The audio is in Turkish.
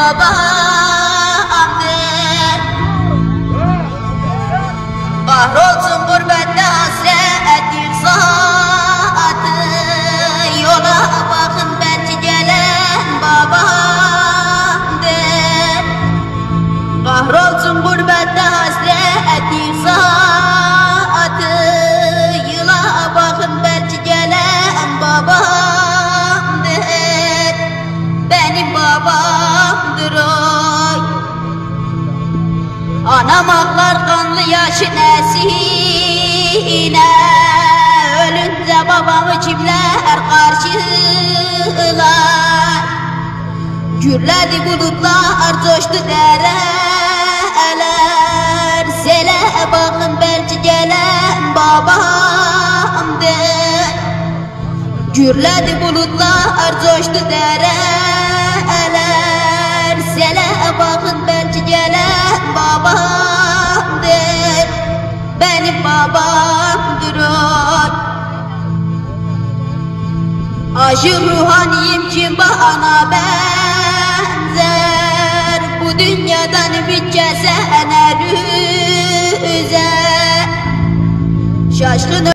babamdır. Kahrolsun gurbette hasretlik saati, yola bakın belki gelen babamdır. Kahrolsun gurbette hasretlik saati, yola bakın belki gelen babamdır. Benim babamdır oy. Anam ağlar kanlı yaşın esine, ölünce babamı kimler karşılar? Gürledi bulutlar, coştu dereler, sele bakın belki gelen babamdır. Gürledi bulutlar, coştu dereler, sele bakın belki gelen babamdır. Benim babamdır oy. Aşık ruhaniyim kim bana benzer, bu dünyadan bir kese ener üzer. Şaşkın